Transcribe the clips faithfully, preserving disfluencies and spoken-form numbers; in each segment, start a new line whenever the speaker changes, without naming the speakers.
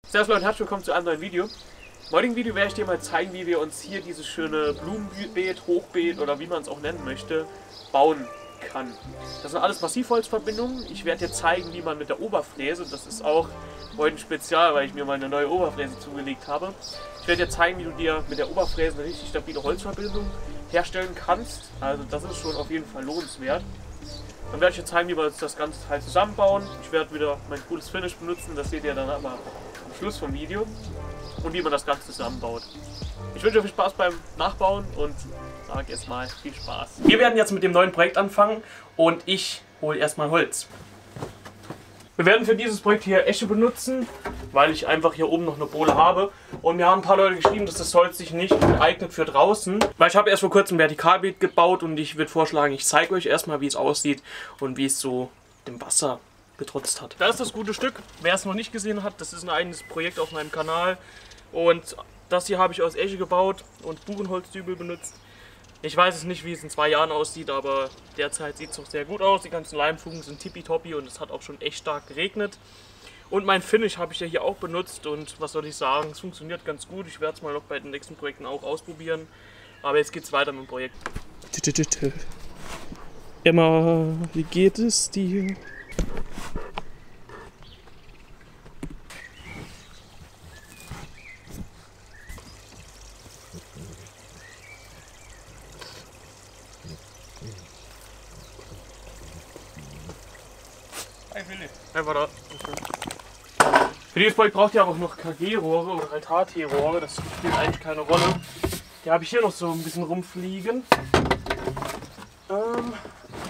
Servus Leute und herzlich willkommen zu einem neuen Video. Im heutigen Video werde ich dir mal zeigen, wie wir uns hier dieses schöne Blumenbeet, Hochbeet oder wie man es auch nennen möchte, bauen kann. Das sind alles Massivholzverbindungen. Ich werde dir zeigen, wie man mit der Oberfräse, das ist auch heute ein Spezial, weil ich mir mal eine neue Oberfräse zugelegt habe. Ich werde dir zeigen, wie du dir mit der Oberfräse eine richtig stabile Holzverbindung herstellen kannst. Also das ist schon auf jeden Fall lohnenswert. Dann werde ich dir zeigen, wie wir das ganze Teil zusammenbauen. Ich werde wieder mein cooles Finish benutzen, das seht ihr dann aber am Schluss vom Video. Und wie man das Ganze zusammenbaut. Ich wünsche euch viel Spaß beim Nachbauen und sage erstmal viel Spaß. Wir werden jetzt mit dem neuen Projekt anfangen und ich hole erstmal Holz. Wir werden für dieses Projekt hier Esche benutzen, weil ich einfach hier oben noch eine Bohle habe. Und mir haben ein paar Leute geschrieben, dass das Holz sich nicht eignet für draußen. Weil ich habe erst vor kurzem ein Vertikalbeet gebaut und ich würde vorschlagen, ich zeige euch erstmal, wie es aussieht und wie es so dem Wasser getrotzt hat. Das ist das gute Stück. Wer es noch nicht gesehen hat, das ist ein eigenes Projekt auf meinem Kanal. Und das hier habe ich aus Esche gebaut und Buchenholzdübel benutzt. Ich weiß es nicht, wie es in zwei Jahren aussieht, aber derzeit sieht es doch sehr gut aus. Die ganzen Leimfugen sind tippitoppi und es hat auch schon echt stark geregnet. Und mein Finish habe ich ja hier auch benutzt und was soll ich sagen, es funktioniert ganz gut. Ich werde es mal noch bei den nächsten Projekten auch ausprobieren. Aber jetzt geht es weiter mit dem Projekt. Emma, wie geht es dir? Hi Philipp. Einfach da. Für dieses Projekt braucht ihr aber auch noch K G-Rohre oder halt H T-Rohre, das spielt eigentlich keine Rolle. Die habe ich hier noch so ein bisschen rumfliegen. Ähm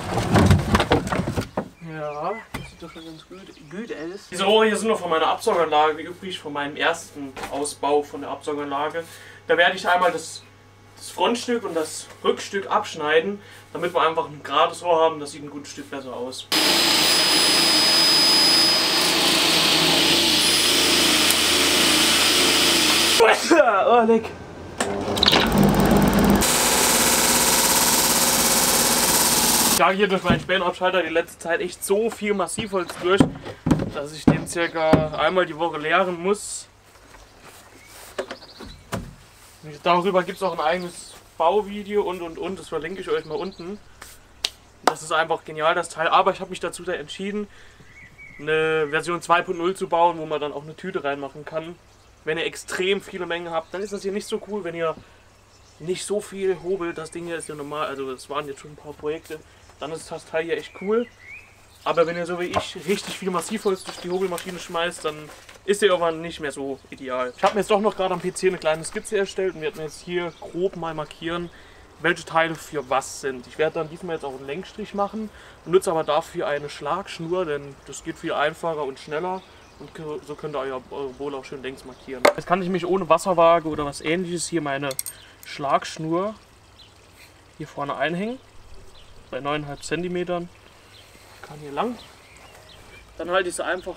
ja, das sieht doch schon ganz gut, gut aus. Diese Rohre hier sind noch von meiner Absauganlage übrig, von meinem ersten Ausbau von der Absauganlage. Da werde ich einmal das, das Frontstück und das Rückstück abschneiden, damit wir einfach ein gerades Rohr haben, das sieht ein gutes Stück besser aus. Oh, leck. Ich jage hier durch meinen Spähenabschalter die letzte Zeit echt so viel Massivholz durch, dass ich den circa einmal die Woche leeren muss. Darüber gibt es auch ein eigenes Bauvideo und und und, das verlinke ich euch mal unten. Das ist einfach genial, das Teil, aber ich habe mich dazu entschieden, eine Version zwei Punkt null zu bauen, wo man dann auch eine Tüte reinmachen kann. Wenn ihr extrem viele Mengen habt, dann ist das hier nicht so cool, wenn ihr nicht so viel hobelt. Das Ding hier ist ja normal, also das waren jetzt schon ein paar Projekte, dann ist das Teil hier echt cool. Aber wenn ihr so wie ich richtig viel Massivholz durch die Hobelmaschine schmeißt, dann ist der irgendwann nicht mehr so ideal. Ich habe mir jetzt doch noch gerade am P C eine kleine Skizze erstellt und werde mir jetzt hier grob mal markieren, welche Teile für was sind. Ich werde dann diesmal jetzt auch einen Lenkstrich machen, nutze aber dafür eine Schlagschnur, denn das geht viel einfacher und schneller. Und so könnt ihr eure Bohle auch schön längs markieren. Jetzt kann ich mich ohne Wasserwaage oder was ähnliches hier meine Schlagschnur hier vorne einhängen. Bei neun Komma fünf Zentimetern. Kann hier lang. Dann halte ich sie einfach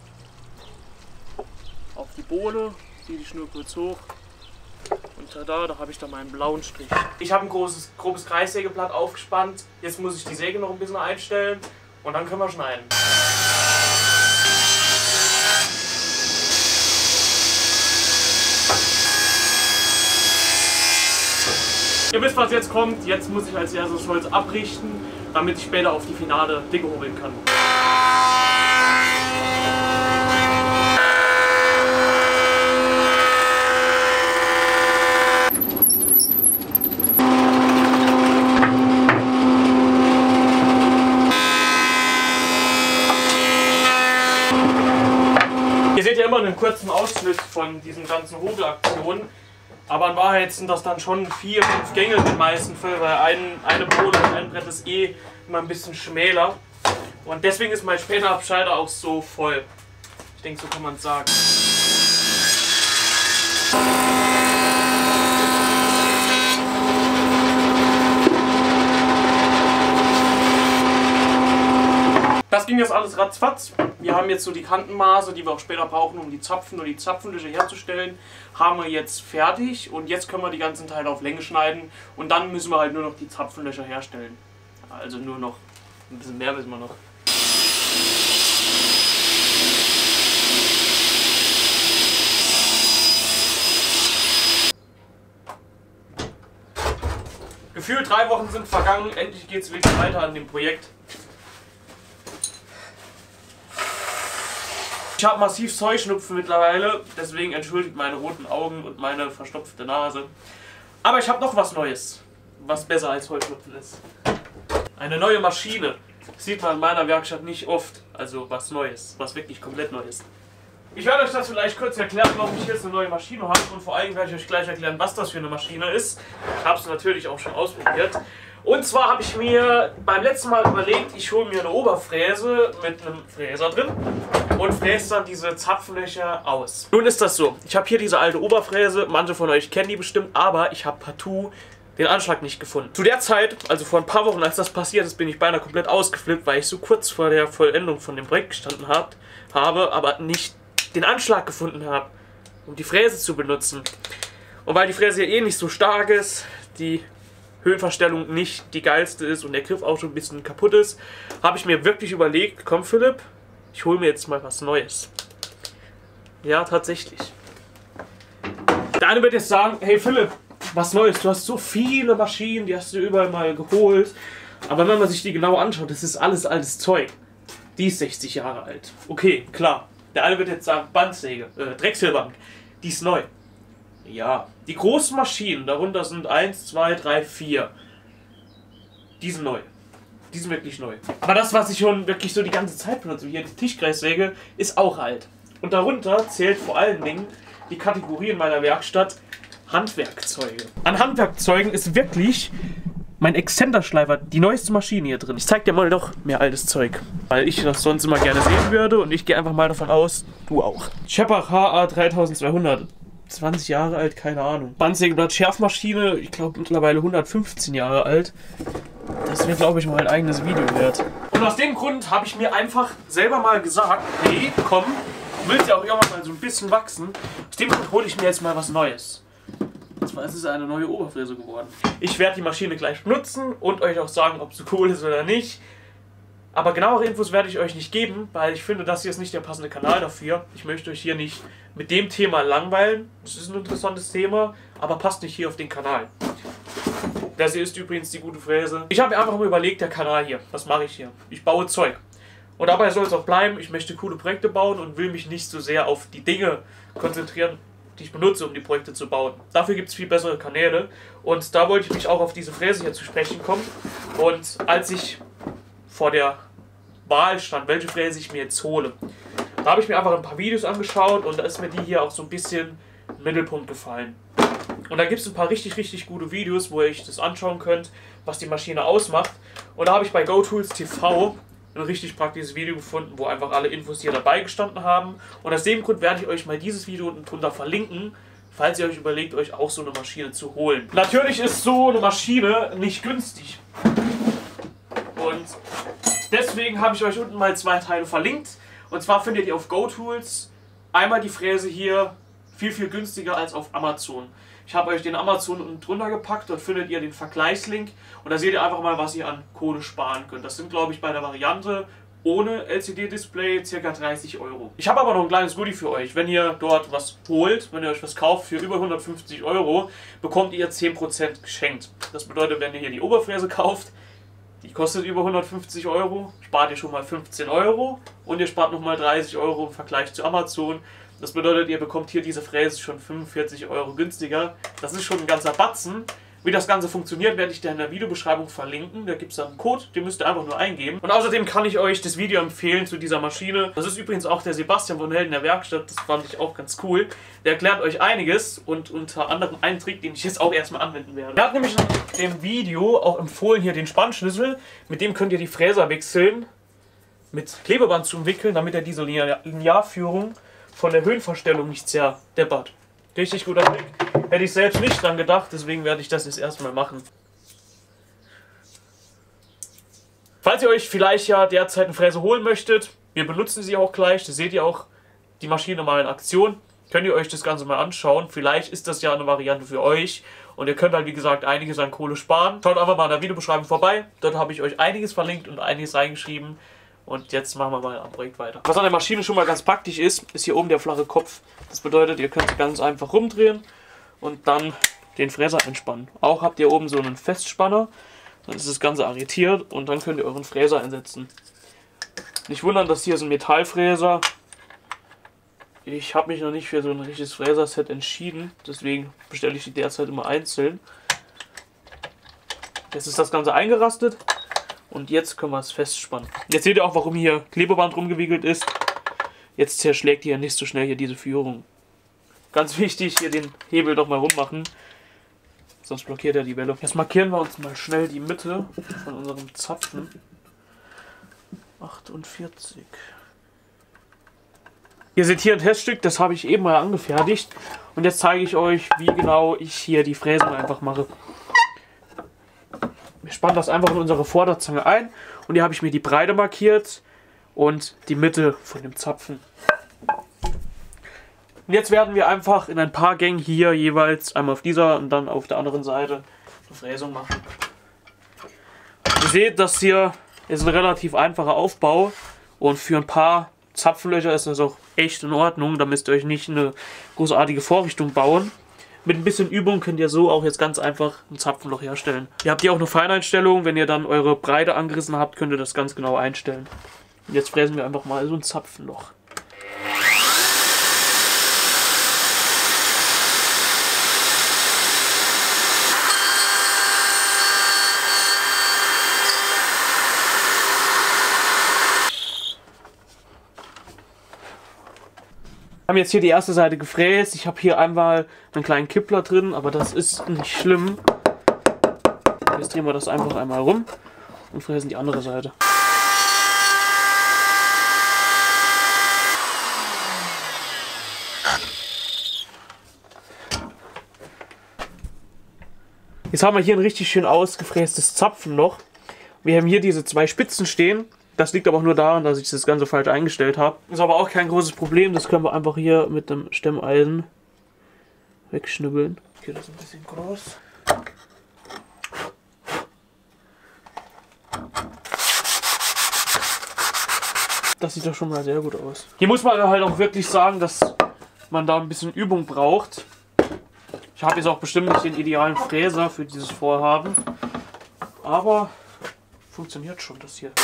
auf die Bohle, ziehe die Schnur kurz hoch. Und tada, da habe ich dann meinen blauen Strich. Ich habe ein großes, grobes Kreissägeblatt aufgespannt. Jetzt muss ich die Säge noch ein bisschen einstellen und dann können wir schneiden. Ihr wisst, was jetzt kommt. Jetzt muss ich als erstes Holz abrichten, damit ich später auf die finale Dicke hobeln kann. Ihr seht ja immer einen kurzen Ausschnitt von diesen ganzen Hobelaktionen. Aber in Wahrheit sind das dann schon vier, fünf Gänge in den meisten Fällen, weil ein, eine Bohle und ein Brett ist eh immer ein bisschen schmäler. Und deswegen ist mein Spähenabschalter auch so voll. Ich denke, so kann man es sagen. Das ging jetzt alles ratzfatz. Wir haben jetzt so die Kantenmaße, die wir auch später brauchen, um die Zapfen und die Zapfenlöcher herzustellen, haben wir jetzt fertig und jetzt können wir die ganzen Teile auf Länge schneiden und dann müssen wir halt nur noch die Zapfenlöcher herstellen. Also nur noch ein bisschen mehr müssen wir noch. Gefühl, drei Wochen sind vergangen, endlich geht es wirklich weiter an dem Projekt. Ich habe massiv Heuschnupfen mittlerweile, deswegen entschuldigt meine roten Augen und meine verstopfte Nase. Aber ich habe noch was Neues, was besser als Heuschnupfen ist. Eine neue Maschine. Das sieht man in meiner Werkstatt nicht oft, also was Neues, was wirklich komplett Neues. Ich werde euch das vielleicht kurz erklären, warum ich jetzt eine neue Maschine habe und vor allem werde ich euch gleich erklären, was das für eine Maschine ist. Ich habe es natürlich auch schon ausprobiert. Und zwar habe ich mir beim letzten Mal überlegt, ich hole mir eine Oberfräse mit einem Fräser drin und fräse dann diese Zapflöcher aus. Nun ist das so, ich habe hier diese alte Oberfräse, manche von euch kennen die bestimmt, aber ich habe partout den Anschlag nicht gefunden. Zu der Zeit, also vor ein paar Wochen, als das passiert ist, bin ich beinahe komplett ausgeflippt, weil ich so kurz vor der Vollendung von dem Projekt gestanden hab, habe, aber nicht den Anschlag gefunden habe, um die Fräse zu benutzen. Und weil die Fräse ja eh nicht so stark ist, die Höhenverstellung nicht die geilste ist und der Griff auch schon ein bisschen kaputt ist, habe ich mir wirklich überlegt, komm Philipp, ich hole mir jetzt mal was Neues. Ja, tatsächlich. Der eine wird jetzt sagen, hey Philipp, was Neues, du hast so viele Maschinen, die hast du überall mal geholt. Aber wenn man sich die genau anschaut, das ist alles altes Zeug. Die ist sechzig Jahre alt. Okay, klar. Der eine wird jetzt sagen, Bandsäge, äh, Drechselbank, die ist neu. Ja, die großen Maschinen, darunter sind eins, zwei, drei, vier. Die sind neu. Die sind wirklich neu. Aber das, was ich schon wirklich so die ganze Zeit benutze, hier die Tischkreissäge, ist auch alt. Und darunter zählt vor allen Dingen die Kategorie in meiner Werkstatt Handwerkzeuge. An Handwerkzeugen ist wirklich mein Exzenterschleifer, die neueste Maschine hier drin. Ich zeig dir mal noch mehr altes Zeug, weil ich das sonst immer gerne sehen würde und ich gehe einfach mal davon aus, du auch. Scheppach H A dreitausendzweihundert, zwanzig Jahre alt, keine Ahnung. Bandsägeblatt Schärfmaschine, ich glaube mittlerweile hundertfünfzehn Jahre alt. Das wäre, glaube ich, mal ein eigenes Video wert. Und aus dem Grund habe ich mir einfach selber mal gesagt, hey, komm, du willst ja auch irgendwann mal so ein bisschen wachsen. Aus dem Grund hole ich mir jetzt mal was Neues. Und zwar ist es eine neue Oberfräse geworden. Ich werde die Maschine gleich benutzen und euch auch sagen, ob sie cool ist oder nicht. Aber genauere Infos werde ich euch nicht geben, weil ich finde, das hier ist nicht der passende Kanal dafür. Ich möchte euch hier nicht mit dem Thema langweilen. Das ist ein interessantes Thema, aber passt nicht hier auf den Kanal. Das hier ist übrigens die gute Fräse. Ich habe mir einfach mal überlegt, der Kanal hier, was mache ich hier? Ich baue Zeug. Und dabei soll es auch bleiben, ich möchte coole Projekte bauen und will mich nicht so sehr auf die Dinge konzentrieren, die ich benutze, um die Projekte zu bauen. Dafür gibt es viel bessere Kanäle und da wollte ich mich auch auf diese Fräse hier zu sprechen kommen. Und als ich vor der Wahl stand, welche Fräse ich mir jetzt hole, da habe ich mir einfach ein paar Videos angeschaut und da ist mir die hier auch so ein bisschen im Mittelpunkt gefallen. Und da gibt es ein paar richtig, richtig gute Videos, wo ihr euch das anschauen könnt, was die Maschine ausmacht. Und da habe ich bei GoTools T V ein richtig praktisches Video gefunden, wo einfach alle Infos hier dabei gestanden haben. Und aus dem Grund werde ich euch mal dieses Video unten drunter verlinken, falls ihr euch überlegt, euch auch so eine Maschine zu holen. Natürlich ist so eine Maschine nicht günstig. Und deswegen habe ich euch unten mal zwei Teile verlinkt. Und zwar findet ihr auf GoTools einmal die Fräse hier viel, viel günstiger als auf Amazon. Ich habe euch den Amazon unten drunter gepackt, dort findet ihr den Vergleichslink und da seht ihr einfach mal, was ihr an Kohle sparen könnt. Das sind, glaube ich, bei der Variante ohne L C D-Display ca. dreißig Euro. Ich habe aber noch ein kleines Goodie für euch. Wenn ihr dort was holt, wenn ihr euch was kauft für über hundertfünfzig Euro, bekommt ihr zehn Prozent geschenkt. Das bedeutet, wenn ihr hier die Oberfräse kauft, die kostet über hundertfünfzig Euro, spart ihr schon mal fünfzehn Euro und ihr spart nochmal dreißig Euro im Vergleich zu Amazon. Das bedeutet, ihr bekommt hier diese Fräse schon fünfundvierzig Euro günstiger. Das ist schon ein ganzer Batzen. Wie das Ganze funktioniert, werde ich dir in der Videobeschreibung verlinken. Da gibt es dann einen Code, den müsst ihr einfach nur eingeben. Und außerdem kann ich euch das Video empfehlen zu dieser Maschine. Das ist übrigens auch der Sebastian von Helden der Werkstatt. Das fand ich auch ganz cool. Der erklärt euch einiges und unter anderem einen Trick, den ich jetzt auch erstmal anwenden werde. Er hat nämlich in dem Video auch empfohlen, hier den Spannschlüssel. Mit dem könnt ihr die Fräser wechseln, mit Klebeband zu umwickeln, damit er diese Linearführung von der Höhenverstellung nicht sehr deppert. Richtig guter Trick. Hätte ich selbst nicht dran gedacht, deswegen werde ich das jetzt erstmal machen. Falls ihr euch vielleicht ja derzeit eine Fräse holen möchtet, wir benutzen sie auch gleich, da seht ihr auch die Maschine mal in Aktion, könnt ihr euch das Ganze mal anschauen. Vielleicht ist das ja eine Variante für euch und ihr könnt halt wie gesagt einiges an Kohle sparen. Schaut einfach mal in der Videobeschreibung vorbei, dort habe ich euch einiges verlinkt und einiges reingeschrieben. Und jetzt machen wir mal am Projekt weiter. Was an der Maschine schon mal ganz praktisch ist, ist hier oben der flache Kopf. Das bedeutet, ihr könnt ganz einfach rumdrehen und dann den Fräser einspannen. Auch habt ihr oben so einen Festspanner, dann ist das Ganze arretiert und dann könnt ihr euren Fräser einsetzen. Nicht wundern, dass hier so ein Metallfräser. Ich habe mich noch nicht für so ein richtiges Fräserset entschieden, deswegen bestelle ich die derzeit immer einzeln. Jetzt ist das Ganze eingerastet und jetzt können wir es festspannen. Jetzt seht ihr auch, warum hier Klebeband rumgewickelt ist. Jetzt zerschlägt hier nicht so schnell hier diese Führung. Ganz wichtig, hier den Hebel doch mal rummachen, sonst blockiert er die Welle. Jetzt markieren wir uns mal schnell die Mitte von unserem Zapfen. achtundvierzig. Ihr seht hier ein Teststück, das habe ich eben mal angefertigt. Und jetzt zeige ich euch, wie genau ich hier die Fräsen einfach mache. Wir spannen das einfach in unsere Vorderzange ein. Und hier habe ich mir die Breite markiert und die Mitte von dem Zapfen. Und jetzt werden wir einfach in ein paar Gängen hier jeweils einmal auf dieser und dann auf der anderen Seite eine Fräsung machen. Ihr seht, das hier ist ein relativ einfacher Aufbau und für ein paar Zapfenlöcher ist das auch echt in Ordnung. Da müsst ihr euch nicht eine großartige Vorrichtung bauen. Mit ein bisschen Übung könnt ihr so auch jetzt ganz einfach ein Zapfenloch herstellen. Ihr habt hier auch eine Feineinstellung. Wenn ihr dann eure Breite angerissen habt, könnt ihr das ganz genau einstellen. Und jetzt fräsen wir einfach mal so ein Zapfenloch. Wir haben jetzt hier die erste Seite gefräst. Ich habe hier einmal einen kleinen Kippler drin, aber das ist nicht schlimm. Jetzt drehen wir das einfach einmal rum und fräsen die andere Seite. Jetzt haben wir hier ein richtig schön ausgefrästes Zapfenloch. Wir haben hier diese zwei Spitzen stehen. Das liegt aber auch nur daran, dass ich das Ganze falsch eingestellt habe. Ist aber auch kein großes Problem. Das können wir einfach hier mit dem Stemmeisen wegschnibbeln. Okay, das ist ein bisschen groß. Das sieht doch schon mal sehr gut aus. Hier muss man halt auch wirklich sagen, dass man da ein bisschen Übung braucht. Ich habe jetzt auch bestimmt nicht den idealen Fräser für dieses Vorhaben. Aber funktioniert schon das hier.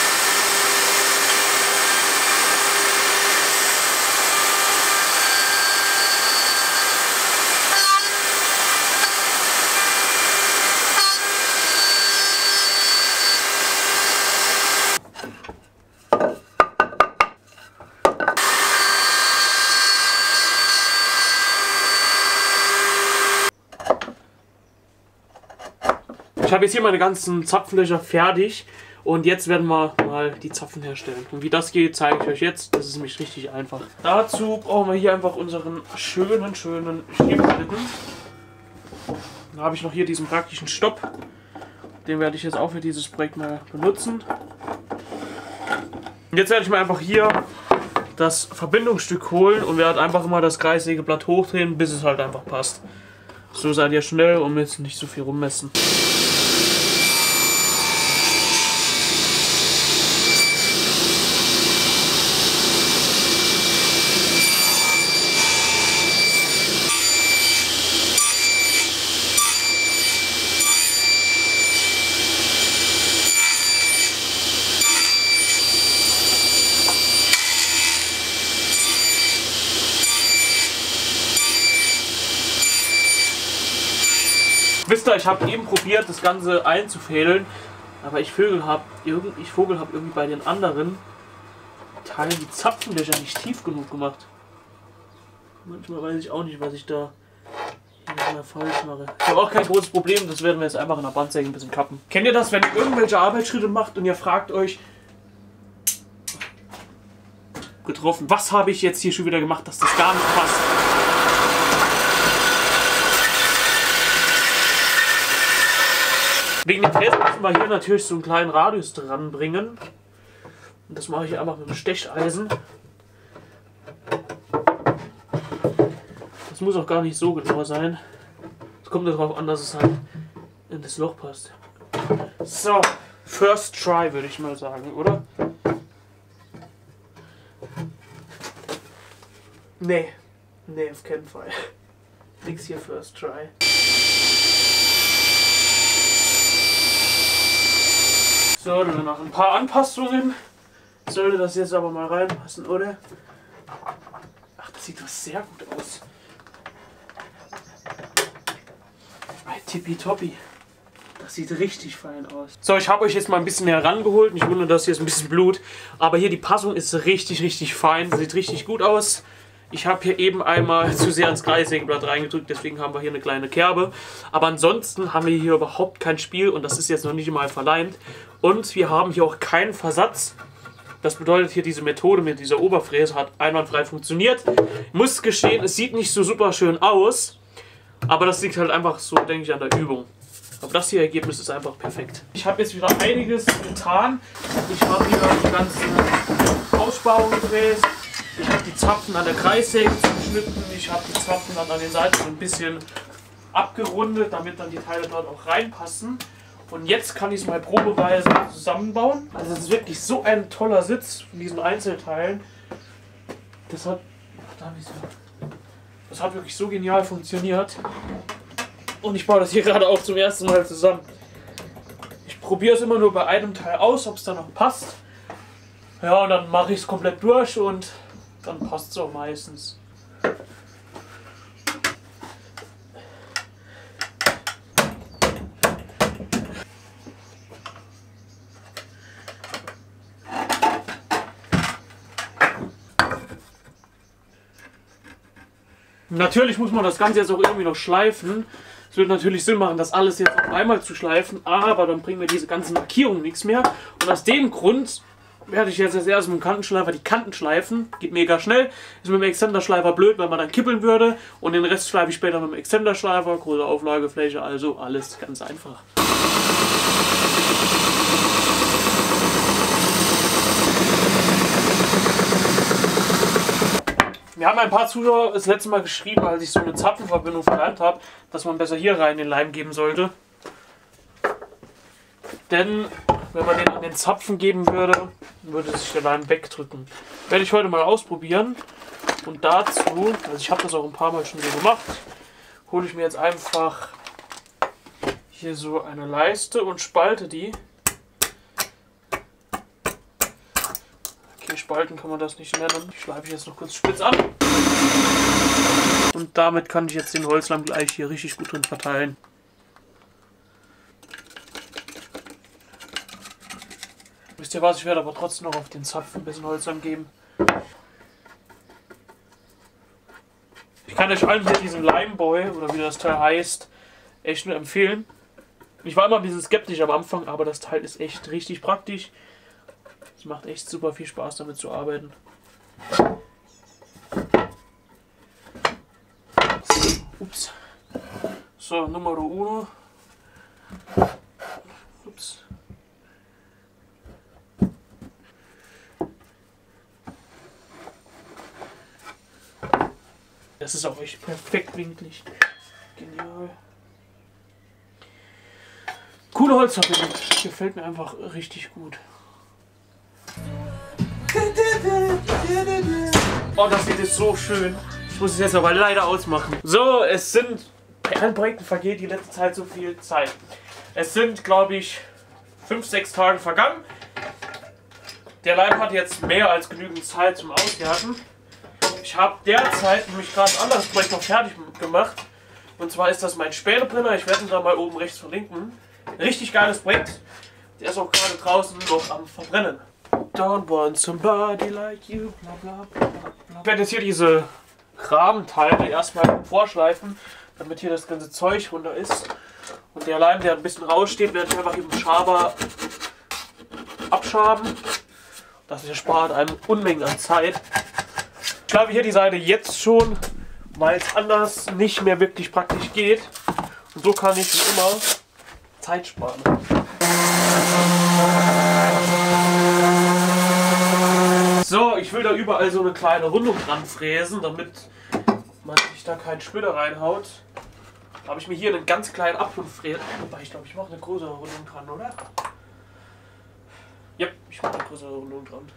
Ich habe jetzt hier meine ganzen Zapfenlöcher fertig und jetzt werden wir mal die Zapfen herstellen. Und wie das geht, zeige ich euch jetzt. Das ist nämlich richtig einfach. Dazu brauchen wir hier einfach unseren schönen, schönen Stielschlitten. Da habe ich noch hier diesen praktischen Stopp. Den werde ich jetzt auch für dieses Projekt mal benutzen. Und jetzt werde ich mal einfach hier das Verbindungsstück holen und werde einfach immer das Kreissägeblatt hochdrehen, bis es halt einfach passt. So seid ihr schnell und müsst nicht so viel rummessen. Wisst ihr, ich habe eben probiert, das Ganze einzufädeln, aber ich Vögel habe irgendwie, ich Vogel habe irgendwie bei den anderen Teilen die Zapfenlöcher nicht tief genug gemacht. Manchmal weiß ich auch nicht, was ich da hier falsch mache. Ich habe auch kein großes Problem, das werden wir jetzt einfach in der Bandsäge ein bisschen kappen. Kennt ihr das, wenn ihr irgendwelche Arbeitsschritte macht und ihr fragt euch, getroffen, was habe ich jetzt hier schon wieder gemacht, dass das gar nicht passt? Wegen dem Fräsen müssen wir hier natürlich so einen kleinen Radius dran bringen. Und das mache ich einfach mit dem Stecheisen. Das muss auch gar nicht so genau sein. Es kommt darauf an, dass es halt in das Loch passt. So, first try würde ich mal sagen, oder? Nee, nee, auf keinen Fall. Nix hier first try. So, dann noch ein paar Anpassungen. Sollte das jetzt aber mal reinpassen, oder? Ach, das sieht doch sehr gut aus. Tippitoppi. Das sieht richtig fein aus. So, ich habe euch jetzt mal ein bisschen näher rangeholt. Nicht wundern, dass hier ist ein bisschen Blut. Aber hier die Passung ist richtig, richtig fein. Sieht richtig gut aus. Ich habe hier eben einmal zu sehr ins Kreissägeblatt reingedrückt. Deswegen haben wir hier eine kleine Kerbe. Aber ansonsten haben wir hier überhaupt kein Spiel. Und das ist jetzt noch nicht mal verleimt. Und wir haben hier auch keinen Versatz. Das bedeutet, hier diese Methode mit dieser Oberfräse hat einwandfrei funktioniert. Ich muss gestehen, es sieht nicht so super schön aus. Aber das liegt halt einfach so, denke ich, an der Übung. Aber das hier Ergebnis ist einfach perfekt. Ich habe jetzt wieder einiges getan. Ich habe hier die ganzen Aussparungen gefräst. Ich habe die Zapfen an der Kreissäge zugeschnitten. Ich habe die Zapfen dann an den Seiten so ein bisschen abgerundet, damit dann die Teile dort auch reinpassen. Und jetzt kann ich es mal probeweise zusammenbauen. Also es ist wirklich so ein toller Sitz von diesen Einzelteilen. Das hat... Ach, da habe ich so... Das hat wirklich so genial funktioniert. Und ich baue das hier gerade auch zum ersten Mal zusammen. Ich probiere es immer nur bei einem Teil aus, ob es dann noch passt. Ja, und dann mache ich es komplett durch und dann passt es auch meistens. Natürlich muss man das Ganze jetzt auch irgendwie noch schleifen. Es wird natürlich Sinn machen, das alles jetzt auf einmal zu schleifen, aber dann bringen wir diese ganzen Markierungen nichts mehr. Und aus dem Grund werde ich jetzt als erstes mit dem Kantenschleifer die Kanten schleifen. Geht mega schnell. Ist mit dem Extenderschleifer blöd, weil man dann kippeln würde. Und den Rest schleife ich später mit dem Extenderschleifer. Große Auflagefläche, also alles ganz einfach. Mir haben ein paar Zuschauer das letzte Mal geschrieben, als ich so eine Zapfenverbindung verleimt habe, dass man besser hier rein den Leim geben sollte. Denn wenn man den an den Zapfen geben würde, würde sich der Leim wegdrücken. Werde ich heute mal ausprobieren. Und dazu, also ich habe das auch ein paar Mal schon so gemacht, hole ich mir jetzt einfach hier so eine Leiste und spalte die. Okay, spalten kann man das nicht nennen. Ich schleife ich jetzt noch kurz spitz an. Und damit kann ich jetzt den Holzleim gleich hier richtig gut drin verteilen. Wisst ihr was, ich werde aber trotzdem noch auf den Zapfen ein bisschen Holzleim geben. Ich kann euch allen hier diesen Limeboy, oder wie das Teil heißt, echt nur empfehlen. Ich war immer ein bisschen skeptisch am Anfang, aber das Teil ist echt richtig praktisch. Es macht echt super viel Spaß damit zu arbeiten. Ups. So, Numero uno. Ups. Das ist auch echt perfekt winklig. Genial. Coole Holzverbindung. Gefällt mir einfach richtig gut. Oh, das sieht jetzt so schön. Ich muss es jetzt aber leider ausmachen. So, es sind... Bei allen Projekten vergeht die letzte Zeit so viel Zeit. Es sind, glaube ich, fünf, sechs Tage vergangen. Der Leim hat jetzt mehr als genügend Zeit zum Aushärten. Ich habe derzeit nämlich gerade ein anderes Projekt noch fertig gemacht. Und zwar ist das mein Spätebrenner. Ich werde ihn da mal oben rechts verlinken. Richtig geiles Projekt. Der ist auch gerade draußen noch am Verbrennen. Don't want somebody like you, bla bla bla bla. Ich werde jetzt hier diese Rahmenteile erstmal vorschleifen, damit hier das ganze Zeug runter ist. Und der Leim, der ein bisschen raussteht, werde ich einfach mit dem Schaber abschaben. Das erspart einem Unmengen an Zeit. Ich schleife hier die Seite jetzt schon, weil es anders nicht mehr wirklich praktisch geht. Und so kann ich wie immer Zeit sparen. So, ich will da überall so eine kleine Rundung dran fräsen, damit man sich da keinen Splitter reinhaut. Da habe ich mir hier einen ganz kleinen Abrundfräser. Wobei, ich glaube, ich mache eine größere Rundung dran, oder? Ja, ich mache eine größere Rundung dran.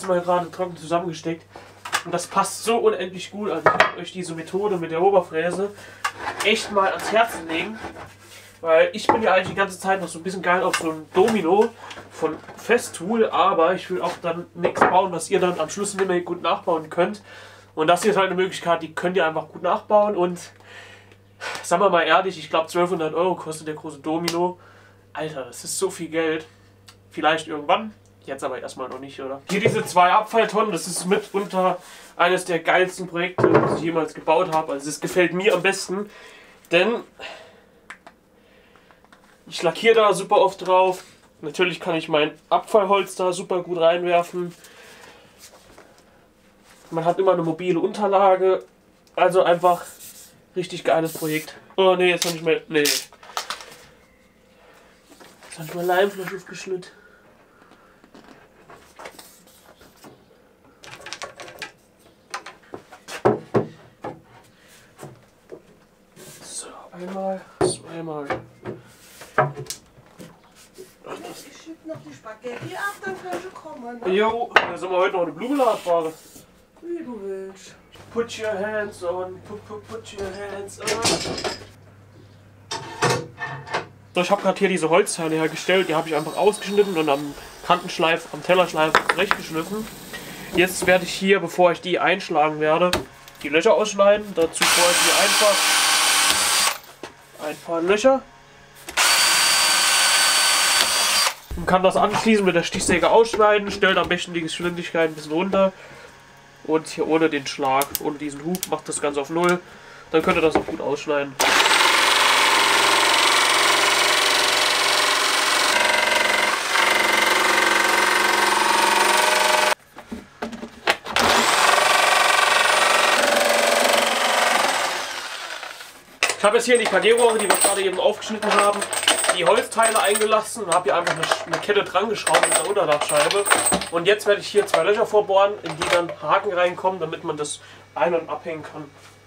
Mal gerade trocken zusammengesteckt. Und das passt so unendlich gut. Also ich kann euch diese Methode mit der Oberfräse echt mal ans Herzen legen. Weil ich bin ja eigentlich die ganze Zeit noch so ein bisschen geil auf so ein Domino von Festool, aber ich will auch dann nichts bauen, was ihr dann am Schluss nicht mehr gut nachbauen könnt. Und das hier ist halt eine Möglichkeit, die könnt ihr einfach gut nachbauen. Und sagen wir mal ehrlich, ich glaube zwölfhundert Euro kostet der große Domino. Alter, das ist so viel Geld. Vielleicht irgendwann, jetzt aber erstmal noch nicht, oder? Hier diese zwei Abfalltonnen, das ist mitunter eines der geilsten Projekte, das ich jemals gebaut habe. Also es gefällt mir am besten, denn ich lackiere da super oft drauf. Natürlich kann ich mein Abfallholz da super gut reinwerfen. Man hat immer eine mobile Unterlage. Also einfach richtig geiles Projekt. Oh ne, jetzt habe ich mal. Nee. Jetzt habe ich mal Leimfleisch aufgeschnitten. So, einmal, zweimal.
Ich schieb noch die Spaghetti ab, dann kannst du kommen. Ne?
Jo, da sind wir heute noch eine Blumenlade fahren.
Wie du willst.
Put your hands on, put, put, put your hands on. So, ich habe gerade hier diese Holzteile hergestellt, die habe ich einfach ausgeschnitten und am Kantenschleif, am Tellerschleif zurechtgeschliffen. Jetzt werde ich hier, bevor ich die einschlagen werde, die Löcher ausschneiden. Dazu brauche ich hier einfach ein paar Löcher. Man kann das anschließend mit der Stichsäge ausschneiden, stellt am besten die Geschwindigkeit ein bisschen runter. Und hier ohne den Schlag, ohne diesen Hub, macht das Ganze auf null. Dann könnt ihr das auch gut ausschneiden. Ich habe jetzt hier in die K D-Rohre, die wir gerade eben aufgeschnitten haben, die Holzteile eingelassen und habe hier einfach eine, eine Kette dran geschraubt mit der Unterdachscheibe. Und jetzt werde ich hier zwei Löcher vorbohren, in die dann Haken reinkommen, damit man das ein- und abhängen kann.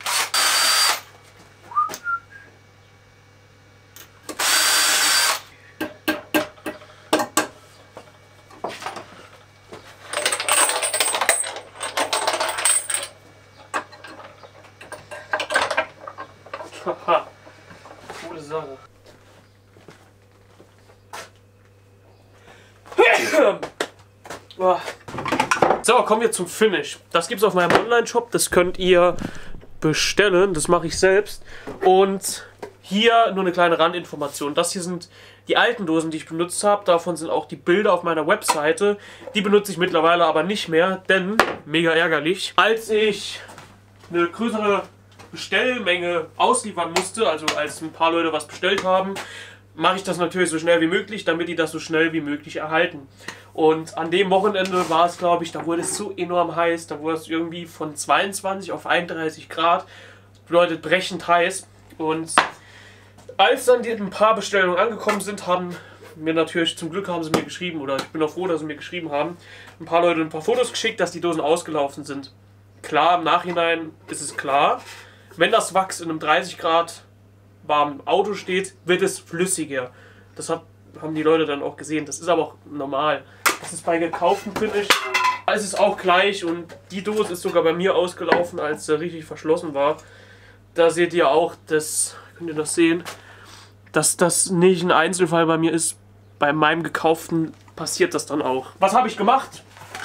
Haha, coole Sache. So, kommen wir zum Finish. Das gibt es auf meinem Online-Shop, das könnt ihr bestellen, das mache ich selbst. Und hier nur eine kleine Randinformation. Das hier sind die alten Dosen, die ich benutzt habe. Davon sind auch die Bilder auf meiner Webseite. Die benutze ich mittlerweile aber nicht mehr, denn, mega ärgerlich, als ich eine größere Bestellmenge ausliefern musste, also als ein paar Leute was bestellt haben, mache ich das natürlich so schnell wie möglich, damit die das so schnell wie möglich erhalten. Und an dem Wochenende war es, glaube ich, da wurde es so enorm heiß, da wurde es irgendwie von zweiundzwanzig auf einunddreißig Grad, bedeutet brechend heiß. Und als dann die, ein paar Bestellungen angekommen sind, haben mir natürlich, zum Glück haben sie mir geschrieben, oder ich bin auch froh, dass sie mir geschrieben haben, ein paar Leute ein paar Fotos geschickt, dass die Dosen ausgelaufen sind. Klar, im Nachhinein ist es klar, wenn das Wachs in einem dreißig Grad warmen Auto steht, wird es flüssiger. Das hat, haben die Leute dann auch gesehen. Das ist aber auch normal. Das ist bei gekauften Finish. Es ist auch gleich und die Dose ist sogar bei mir ausgelaufen, als sie richtig verschlossen war. Da seht ihr auch, das könnt ihr das sehen, dass das nicht ein Einzelfall bei mir ist. Bei meinem gekauften passiert das dann auch. Was habe ich gemacht?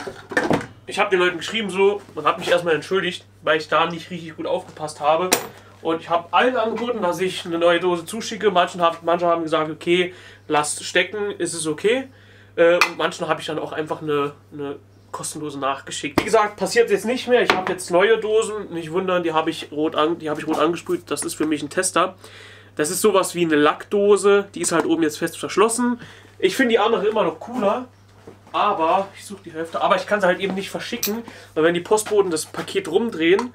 Ich habe den Leuten geschrieben so und habe mich erstmal entschuldigt, weil ich da nicht richtig gut aufgepasst habe. Und ich habe allen angeboten, dass ich eine neue Dose zuschicke. Manchen hab, manche haben gesagt, okay, lasst stecken, ist es okay. Äh, und manchen habe ich dann auch einfach eine, eine kostenlose nachgeschickt. Wie gesagt, passiert jetzt nicht mehr. Ich habe jetzt neue Dosen. Nicht wundern, die habe ich rot an, die habe ich rot angesprüht. Das ist für mich ein Tester. Das ist sowas wie eine Lackdose. Die ist halt oben jetzt fest verschlossen. Ich finde die andere immer noch cooler. Aber, ich suche die Hälfte, aber ich kann sie halt eben nicht verschicken. Weil wenn die Postboten das Paket rumdrehen,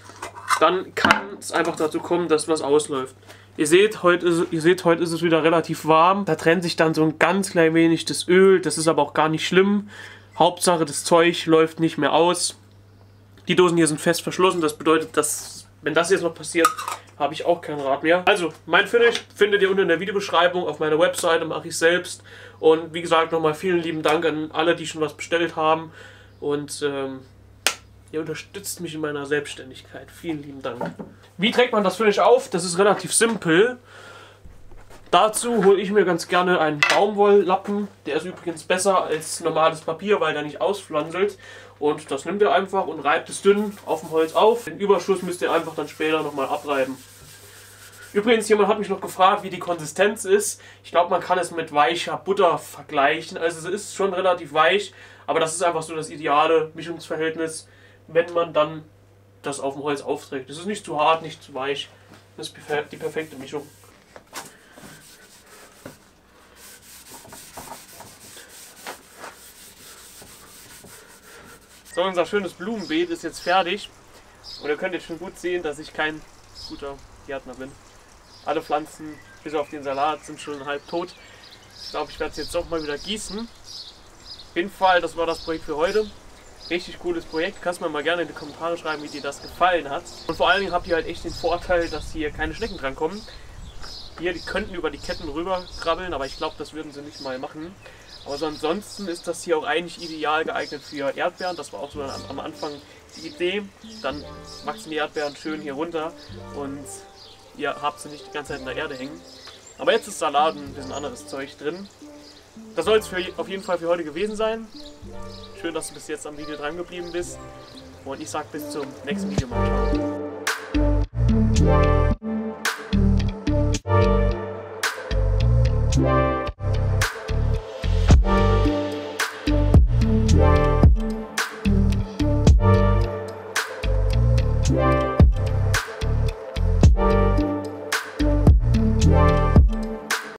dann kann es einfach dazu kommen, dass was ausläuft. Ihr seht, heute ist, ihr seht, heute ist es wieder relativ warm. Da trennt sich dann so ein ganz klein wenig das Öl. Das ist aber auch gar nicht schlimm. Hauptsache, das Zeug läuft nicht mehr aus. Die Dosen hier sind fest verschlossen. Das bedeutet, dass, wenn das jetzt noch passiert, habe ich auch kein Rad mehr. Also, mein Finish findet ihr unten in der Videobeschreibung. Auf meiner Webseite mache ich selbst. Und wie gesagt, nochmal vielen lieben Dank an alle, die schon was bestellt haben. und ähm, ihr unterstützt mich in meiner Selbstständigkeit. Vielen lieben Dank. Wie trägt man das Finish auf? Das ist relativ simpel. Dazu hole ich mir ganz gerne einen Baumwolllappen. Der ist übrigens besser als normales Papier, weil der nicht ausflanselt. Und das nimmt ihr einfach und reibt es dünn auf dem Holz auf. Den Überschuss müsst ihr einfach dann später nochmal abreiben. Übrigens, jemand hat mich noch gefragt, wie die Konsistenz ist. Ich glaube, man kann es mit weicher Butter vergleichen. Also es ist schon relativ weich, aber das ist einfach so das ideale Mischungsverhältnis, wenn man dann das auf dem Holz aufträgt. Es ist nicht zu hart, nicht zu weich. Das ist die perfekte Mischung. So, unser schönes Blumenbeet ist jetzt fertig. Und ihr könnt jetzt schon gut sehen, dass ich kein guter Gärtner bin. Alle Pflanzen, bis auf den Salat, sind schon halb tot. Ich glaube, ich werde es jetzt doch mal wieder gießen. Auf jeden Fall, das war das Projekt für heute. Richtig cooles Projekt. Kannst mir mal gerne in die Kommentare schreiben, wie dir das gefallen hat. Und vor allen Dingen habt ihr halt echt den Vorteil, dass hier keine Schnecken dran kommen. Hier, die könnten über die Ketten rüber krabbeln, aber ich glaube, das würden sie nicht mal machen. Aber so ansonsten ist das hier auch eigentlich ideal geeignet für Erdbeeren. Das war auch so am, am Anfang die Idee. Dann wachsen die Erdbeeren schön hier runter und ihr habt sie nicht die ganze Zeit in der Erde hängen. Aber jetzt ist Salat und ein bisschen anderes Zeug drin. Das soll es für, auf jeden Fall für heute gewesen sein. Schön, dass du bis jetzt am Video dran geblieben bist. Und ich sage bis zum nächsten Video. Mal ciao.